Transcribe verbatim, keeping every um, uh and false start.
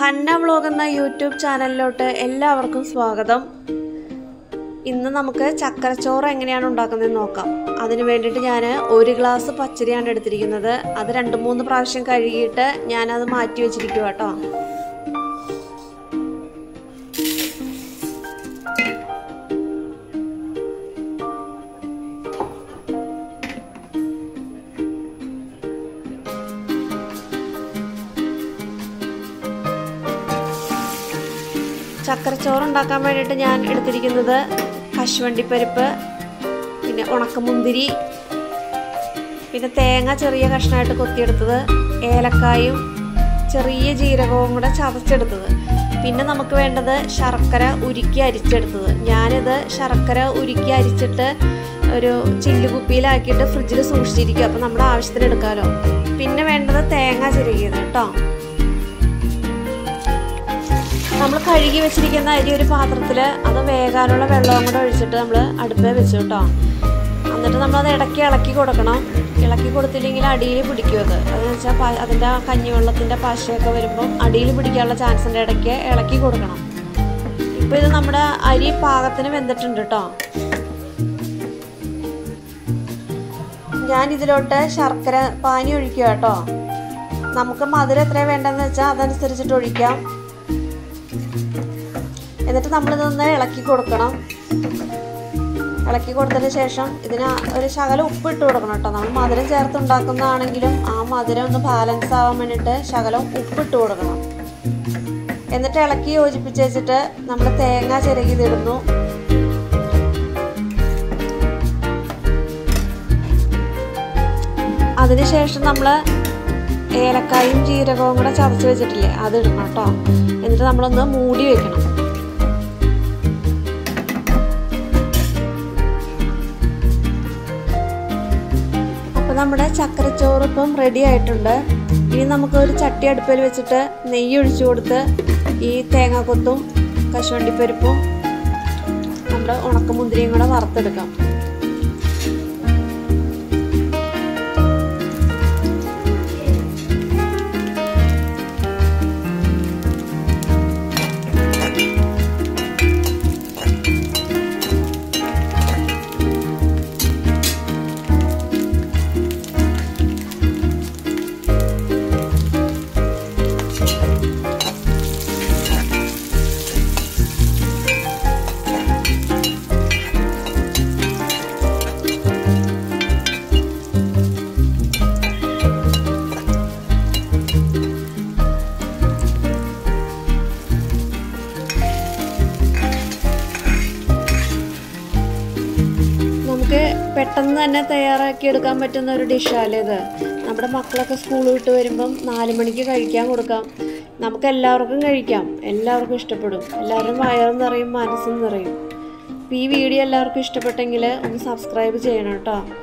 Hannah vlog എന്ന YouTube ചാനലിലോട്ട് എല്ലാവർക്കും സ്വാഗതം. ഇന്ന് നമുക്ക് ചക്കരച്ചോറ് എങ്ങനെയാണ് ഉണ്ടാക്കുന്നതെന്ന് നോക്കാം. അതിന് വേണ്ടിയിട്ട് ഞാൻ ഒരു ഗ്ലാസ് പച്ചരിയാണ് എടുത്തിരിക്കുന്നത്. അത് രണ്ട് മൂന്ന് പ്രാവശ്യം കഴുകിയിട്ട് ഞാനത് മാറ്റി വെച്ചിരിക്കുക കേട്ടോ. ചക്കരച്ചോറ് ഉണ്ടാക്കാൻ വേണ്ടിയിട്ട് ഞാൻ എടുത്തിരിക്കുന്നത് കശുവണ്ടിപ്പരിപ്പ്, പിന്നെ ഉണക്കമുന്തിരി, പിന്നെ തേങ്ങ ചെറിയ കഷ്ണമായിട്ട് കൊത്തിയെടുത്തത്, ഏലക്കായും ചെറിയ ജീരകവും കൂടെ ചതച്ചെടുത്തത്, പിന്നെ നമുക്ക് വേണ്ടത് ശർക്കര ഉരുക്കി അരിച്ചെടുത്തത്. ഞാനിത് ശർക്കര ഉരുക്കി അരിച്ചിട്ട് ഒരു ചില്ലുകുപ്പിയിലാക്കിയിട്ട് ഫ്രിഡ്ജിൽ സൂക്ഷിച്ചിരിക്കും, അപ്പോൾ നമ്മുടെ ആവശ്യത്തിന് എടുക്കാമല്ലോ. പിന്നെ വേണ്ടത് തേങ്ങ ചിരകിയത് കേട്ടോ. നമ്മൾ കഴുകി വെച്ചിരിക്കുന്ന അരി ഒരു പാത്രത്തിൽ അത് വേകാനുള്ള വെള്ളവും കൂടെ ഒഴിച്ചിട്ട് നമ്മൾ അടുപ്പേ വെച്ചു കേട്ടോ. എന്നിട്ട് നമ്മളത് ഇടയ്ക്ക് ഇളക്കി കൊടുക്കണം. ഇളക്കി കൊടുത്തില്ലെങ്കിൽ അടിയിൽ പിടിക്കും. അത് അതെന്ന് വെച്ചാൽ അതിൻ്റെ കഞ്ഞിവെള്ളത്തിൻ്റെ പശയൊക്കെ വരുമ്പം അടിയിൽ പിടിക്കാനുള്ള ചാൻസിൻ്റെ ഇടയ്ക്ക് ഇളക്കി കൊടുക്കണം. ഇപ്പോൾ ഇത് നമ്മുടെ അരി പാകത്തിന് വെന്തിട്ടുണ്ട് കേട്ടോ. ഞാനിതിലോട്ട് ശർക്കര പാനി ഒഴിക്കുക കേട്ടോ. നമുക്ക് മധുരം എത്രയാണ് വേണ്ടതെന്ന് വെച്ചാൽ അതനുസരിച്ചിട്ട് ഒഴിക്കാം. എന്നിട്ട് നമ്മളിതൊന്ന് ഇളക്കി കൊടുക്കണം. ഇളക്കി കൊടുത്തതിന് ശേഷം ഇതിന് ഒരു ശകലം ഉപ്പ് ഇട്ട് കൊടുക്കണം കേട്ടോ. നമ്മൾ മധുരം ചേർത്ത് ഉണ്ടാക്കുന്നതാണെങ്കിലും ആ മധുരം ഒന്ന് ബാലൻസ് ആവാൻ വേണ്ടിയിട്ട് ശകലം ഉപ്പിട്ട് കൊടുക്കണം. എന്നിട്ട് ഇളക്കി യോജിപ്പിച്ച് വെച്ചിട്ട് നമ്മൾ തേങ്ങ ചിരകിതിടുന്നു. അതിനുശേഷം നമ്മൾ ഏലക്കായും ജീരകവും കൂടെ ചതച്ച് വെച്ചിട്ടില്ലേ, അത് ഇടണം കേട്ടോ. എന്നിട്ട് നമ്മളൊന്ന് മൂടി വെക്കണം. നമ്മുടെ ചക്കരച്ചോറ് ഇപ്പം റെഡി ആയിട്ടുണ്ട്. ഇനി നമുക്ക് ഒരു ചട്ടി അടുപ്പിൽ വെച്ചിട്ട് നെയ്യ് ഒഴിച്ചു കൊടുത്ത് ഈ തേങ്ങാക്കൊത്തും കശുവണ്ടിപ്പരിപ്പും നമ്മുടെ ഉണക്കമുന്തിരിയും കൂടെ വറുത്തെടുക്കാം. പെട്ടെന്ന് തന്നെ തയ്യാറാക്കി എടുക്കാൻ പറ്റുന്ന ഒരു ഡിഷാല്ലേ ഇത്. നമ്മുടെ മക്കളൊക്കെ സ്കൂൾ വിട്ട് വരുമ്പം നാല് മണിക്ക് കഴിക്കാൻ കൊടുക്കാം. നമുക്ക് എല്ലാവർക്കും കഴിക്കാം. എല്ലാവർക്കും ഇഷ്ടപ്പെടും. എല്ലാവരും വയറും നിറയും, മനസ്സും നിറയും. അപ്പോൾ ഈ വീഡിയോ എല്ലാവർക്കും ഇഷ്ടപ്പെട്ടെങ്കിൽ ഒന്ന് സബ്സ്ക്രൈബ് ചെയ്യണം കേട്ടോ.